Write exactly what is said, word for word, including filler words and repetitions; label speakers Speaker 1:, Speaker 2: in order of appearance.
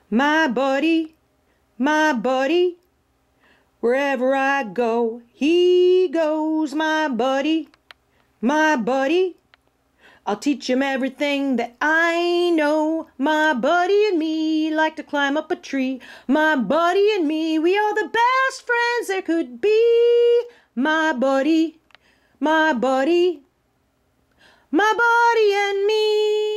Speaker 1: My buddy, my buddy, wherever I go, he goes. My buddy, my buddy, I'll teach him everything that I know. My buddy and me like to climb up a tree. My buddy and me, we are the best friends there could be. My buddy, my buddy, my buddy and me.